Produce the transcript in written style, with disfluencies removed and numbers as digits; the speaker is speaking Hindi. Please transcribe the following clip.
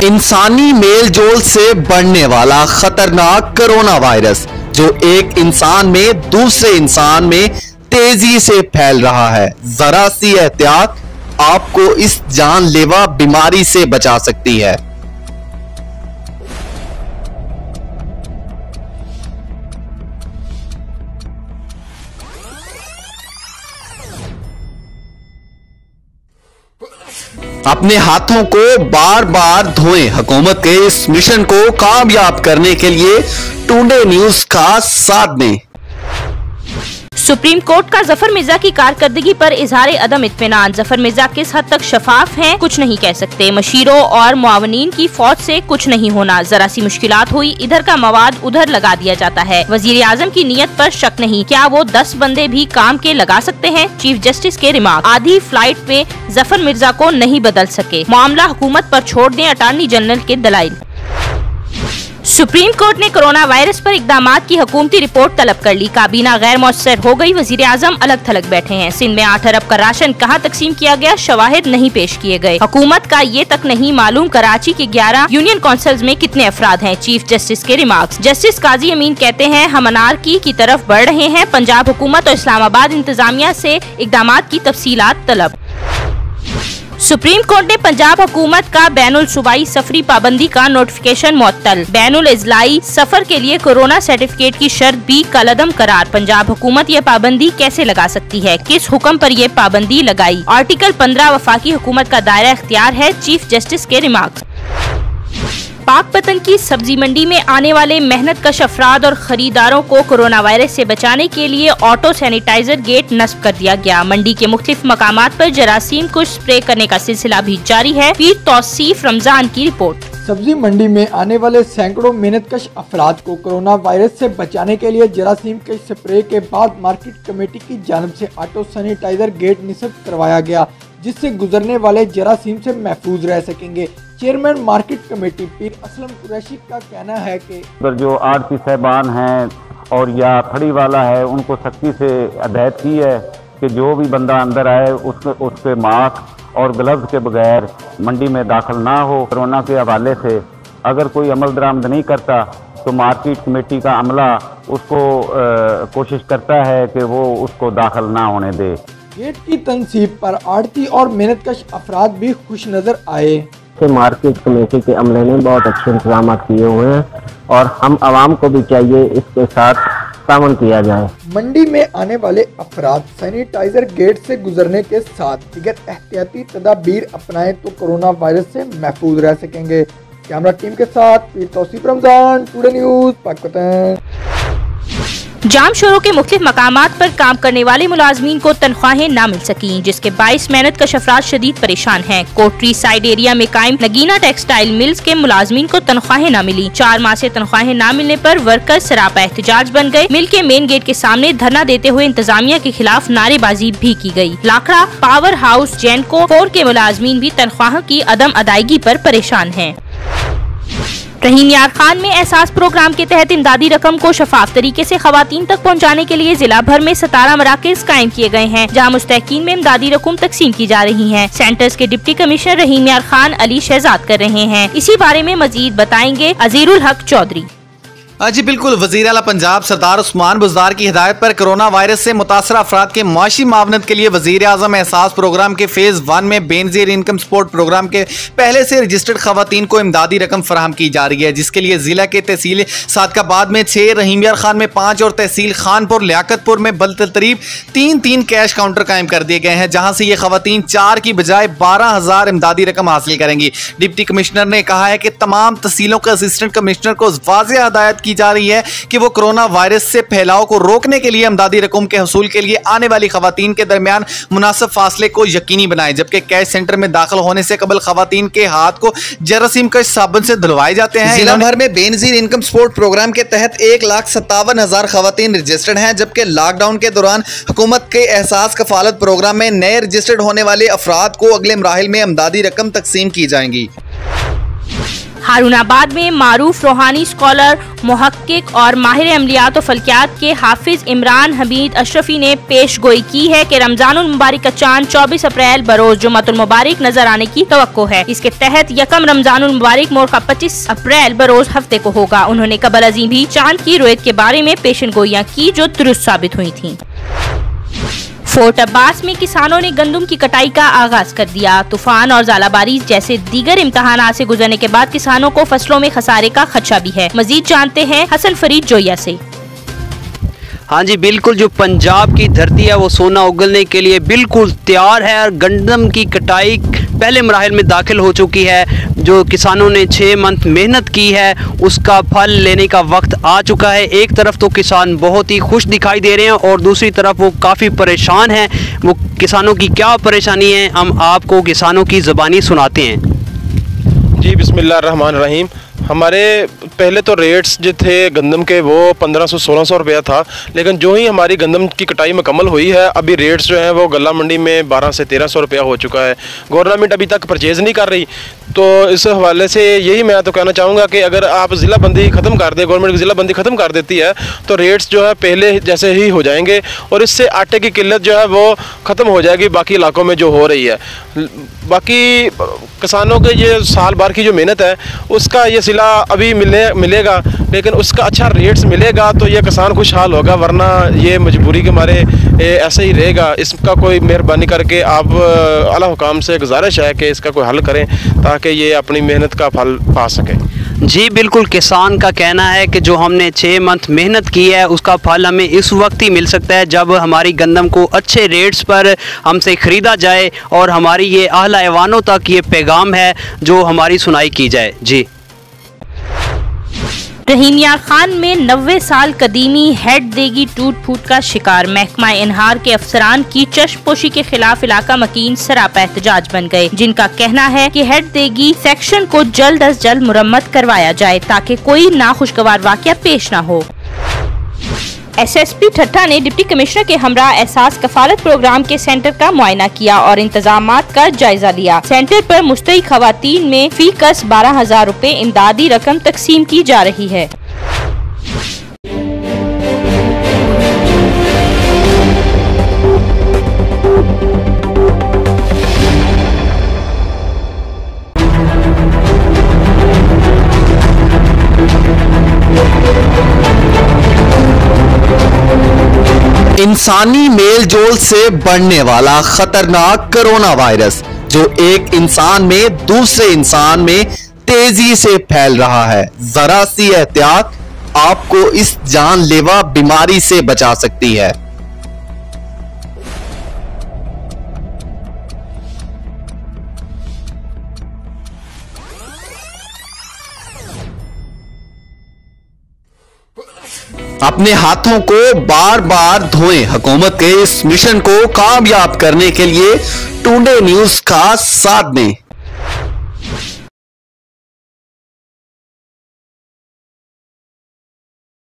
इंसानी मेल जोल से बढ़ने वाला खतरनाक कोरोना वायरस जो एक इंसान में दूसरे इंसान में तेजी से फैल रहा है। जरा सी एहतियात आपको इस जानलेवा बीमारी से बचा सकती है। अपने हाथों को बार बार धोएं। हुकूमत के इस मिशन को कामयाब करने के लिए टुडे न्यूज का साथ दें। सुप्रीम कोर्ट का जफर मिर्जा की कारकर्दगी पर इजहार अदम इत्मीनान। जफर मिर्जा किस हद तक शफाफ हैं कुछ नहीं कह सकते। मशीरों और मुआवनीन की फौज से कुछ नहीं होना। जरा सी मुश्किलात हुई इधर का मवाद उधर लगा दिया जाता है। वजीर आजम की नीयत पर शक नहीं, क्या वो 10 बंदे भी काम के लगा सकते हैं? चीफ जस्टिस के रिमार्क। आधी फ्लाइट पे जफर मिर्जा को नहीं बदल सके, मामला हुकूमत पर छोड़ दें अटॉर्नी जनरल के दलाइल। सुप्रीम कोर्ट ने कोरोना वायरस पर इकदामात की हुकूमती रिपोर्ट तलब कर ली। काबीना गैर मौसर हो गई। वजीर आजम अलग थलग बैठे हैं। सिंध में 8 अरब का राशन कहां तकसीम किया गया, शवाहिद नहीं पेश किए गए। हुकूमत का ये तक नहीं मालूम कराची के 11 यूनियन काउंसिल्स में कितने अफराद हैं। चीफ जस्टिस के रिमार्क्स। जस्टिस काजी अमीन कहते हैं हम अनारकी की तरफ बढ़ रहे हैं। पंजाब हुकूमत और इस्लामाबाद इंतजामिया से इकदामात की तफसीलात तलब। सुप्रीम कोर्ट ने पंजाब हुकूमत का बैनुल सूबाई सफरी पाबंदी का नोटिफिकेशन मुअत्तल। बैनुल इजलाई सफर के लिए कोरोना सर्टिफिकेट की शर्त भी कलअदम करार। पंजाब हुकूमत ये पाबंदी कैसे लगा सकती है, किस हुक्म पर ये पाबंदी लगाई? आर्टिकल 15 वफाकी हुकूमत का दायरा इख्तियार है। चीफ जस्टिस के रिमार्क्स। पाकपतन की सब्जी मंडी में आने वाले मेहनतकश अफराद और खरीदारों को कोरोना वायरस से बचाने के लिए ऑटो सैनिटाइजर गेट नस्ब कर दिया गया। मंडी के मुख्तलिफ मकामात पर जरासीम को स्प्रे करने का सिलसिला भी जारी है। पीर तौसीफ रमजान की रिपोर्ट। सब्जी मंडी में आने वाले सैकड़ों मेहनतकश अफराद को कोरोना वायरस से बचाने के लिए जरासीम के स्प्रे के बाद मार्केट कमेटी की जानिब से ऑटो सैनिटाइजर गेट नस्ब करवाया गया, जिससे गुजरने वाले जरासीम से महफूज रह सकेंगे। चेयरमैन मार्केट कमेटी पीर असलम कुरैशी का कहना है कि जो आड़ती साहबान हैं और या फड़ी वाला है उनको सख्ती से हदायत की है कि जो भी बंदा अंदर आए उसके मास्क और ग्लव्स के बगैर मंडी में दाखिल ना हो। कोरोना के हवाले से अगर कोई अमल दरामद नहीं करता तो मार्केट कमेटी का अमला उसको कोशिश करता है कि वो उसको दाखिल ना होने दे। गेट की तनसीब पर आड़ती और मेहनतकश अफराद भी खुश नजर आए। मार्केट कमेटी के अमले ने बहुत अच्छे इंतजाम किए हुए हैं और हम आवाम को भी चाहिए इसके साथ तामन किया जाए। मंडी में आने वाले अफराद सैनिटाइजर गेट से गुजरने के साथ दिगर एहतियाती तदाबीर अपनाएं तो कोरोना वायरस से महफूज रह सकेंगे। कैमरा टीम के साथ पीर तौसीफ रमजान, टुडे न्यूज, पाकिस्तान। जाम शोरों के मुख्तलिफ मकामात पर काम करने वाले मुलाजमीन को तनख्वाहें न मिल सकी, जिसके बाइस मेहनतकश अफराद शदीद परेशान हैं। कोटरी साइड एरिया में कायम नगीना टेक्सटाइल मिल्स के मुलाजमीन को तनख्वाहें न मिली। 4 माह से तनख्वाहें न मिलने पर वर्कर सरापा एहतजाज बन गए। मिल के मेन गेट के सामने धरना देते हुए इंतजामिया के खिलाफ नारेबाजी भी की गई। लाखड़ा पावर हाउस जैनको 4 के मुलाजमीन भी तनख्वाह की अदम अदायगी पर परेशान हैं। रहीम यार खान में एहसास प्रोग्राम के तहत इमदादी रकम को शफाफ तरीके से खवातीन तक पहुंचाने के लिए जिला भर में 17 मराकज़ कायम किए गए हैं, जहां मुस्तहकीन में इमदादी रकम तकसीम की जा रही हैं। सेंटर्स के डिप्टी कमिश्नर रहीम यार खान अली शहजाद कर रहे हैं। इसी बारे में मजीद बताएंगे अजीरुल हक चौधरी। जी बिल्कुल। वज़ीर आला पंजाब सरदार उस्मान बुज़दार की हिदायत पर कोरोना वायरस से मुतासर अफराद के माशी मावनत के लिए वज़ीर आज़म एहसास प्रोग्राम के फेज़ 1 में बेनज़ीर इनकम सपोर्ट प्रोग्राम के पहले से रजिस्टर्ड खवातीन को इमदादी रकम फराहम की जा रही है, जिसके लिए जिला के तहसील सादकाबाद में 6, रहीम यार खान में 5 और तहसील खानपुर लियाकतपुर में बलतरीब 3 कैश काउंटर कायम कर दिए गए हैं, जहाँ से ये खवातीन 4 की बजाय 12,000 इमदादी रकम हासिल करेंगी। डिप्टी कमिश्नर ने कहा है कि तमाम तहसीलों के असिस्टेंट कमिश्नर को वाज़ेह हदायत की जा रही है कि वो कोरोना वायरस से फैलाव को रोकने के लिए इमदादी रकम के हसूल के लिए आने वाली खवातीन के दरमियान मुनासिब फासले को यकीनी बनाए, जबकि कैश सेंटर में दाखिल होने से कबल खवातीन के हाथ को जरासीम के साबुन से धुलवाए जाते हैं। जिला भर में बेनज़ीर इनकम सपोर्ट प्रोग्राम के तहत 1,57,000 खवातीन रजिस्टर्ड हैं, जबकि लॉकडाउन के दौरान हुकूमत के एहसास कफालत प्रोग्राम में नए रजिस्टर्ड होने वाले अफराद को अगले मराहिल में इमदादी रकम तकसीम की जाएंगी। हारूनाबाद में मारूफ रूहानी स्कॉलर, मुहक्किक और माहिर अमलियात और फल्कियात के हाफिज इमरान हमीद अशरफी ने पेश गोई की है कि रमजानुल मुबारक का चांद 24 अप्रैल बरोज जुम्मतुल मुबारक नजर आने की तवक्को है। इसके तहत यकम रमजानुल मुबारक मोरखा 25 अप्रैल बरोज हफ्ते को होगा। उन्होंने कबल अज़ीम भी चांद की रुयत के बारे में पेशन गोइयाँ की जो दुरुस्त साबित हुई थी। फोर्ट अब्बास में किसानों ने गंदम की कटाई का आगाज कर दिया। तूफान और ज़ालाबारी जैसे दीगर इम्तहानात से गुजरने के बाद किसानों को फसलों में खसारे का खदशा भी है। मजीद जानते हैं हसन फरीद जोया से। हाँ जी बिल्कुल, जो पंजाब की धरती है वो सोना उगलने के लिए बिल्कुल तैयार है और गंदम की कटाई पहले मराहिल में दाखिल हो चुकी है। जो किसानों ने 6 मंथ मेहनत की है उसका फल लेने का वक्त आ चुका है। एक तरफ तो किसान बहुत ही खुश दिखाई दे रहे हैं और दूसरी तरफ वो काफ़ी परेशान हैं। वो किसानों की क्या परेशानी है हम आपको किसानों की ज़बानी सुनाते हैं। जी बिस्मिल्लाहिर्रहमानिर्रहीम। हमारे पहले तो रेट्स जो थे गंदम के वो 1500-1600 रुपया था, लेकिन जो ही हमारी गंदम की कटाई मुकम्मल हुई है अभी रेट्स जो हैं वो गला मंडी में 1200 से 1300 रुपया हो चुका है। गवर्नमेंट अभी तक परचेज़ नहीं कर रही, तो इस हवाले से यही मैं तो कहना चाहूँगा कि अगर आप ज़िला बंदी ख़त्म कर दें, गवर्नमेंट की ज़िला बंदी ख़त्म कर देती है तो रेट्स जो है पहले जैसे ही हो जाएंगे और इससे आटे की किल्लत जो है वो ख़त्म हो जाएगी बाकी इलाकों में जो हो रही है। बाकी किसानों के ये साल भर की जो मेहनत है उसका ये सिला अभी मिलेगा, लेकिन उसका अच्छा रेट्स मिलेगा तो ये किसान खुशहाल होगा, वरना ये मजबूरी के मारे ऐसे ही रहेगा। इसका कोई मेहरबानी करके आप आला हुकाम से गुजारिश है कि इसका कोई हल करें ताकि ये अपनी मेहनत का फल पा सके। जी बिल्कुल, किसान का कहना है कि जो हमने 6 मंथ मेहनत की है उसका फल हमें इस वक्त ही मिल सकता है जब हमारी गंदम को अच्छे रेट्स पर हमसे ख़रीदा जाए और हमारी ये अहला ऐवानों तक ये पैगाम है जो हमारी सुनाई की जाए। जी रहीम यार खान में 90 साल कदीमी हेड देगी टूट फूट का शिकार। महकमा इनहार के अफसरान की चश्मपोशी के खिलाफ इलाका मकीन सरापा एहतजाज बन गए, जिनका कहना है कि हेड देगी सेक्शन को जल्द अज जल्द मुरम्मत करवाया जाए ताकि कोई नाखुशगवार वाकया पेश न हो। SSP ठट्टा ने डिप्टी कमिश्नर के हमरा एहसास कफालत प्रोग्राम के सेंटर का मुआयना किया और इंतजामात का जायजा लिया। सेंटर पर मुस्तई खवातीन में फी कस 12,000 रुपए इमदादी रकम तकसीम की जा रही है। इंसानी मेल जोल से बढ़ने वाला खतरनाक कोरोना वायरस जो एक इंसान में दूसरे इंसान में तेजी से फैल रहा है। जरा सी एहतियात आपको इस जानलेवा बीमारी से बचा सकती है। अपने हाथों को बार बार धोएं। हुकूमत के इस मिशन को कामयाब करने के लिए टुडे न्यूज का साथ दें।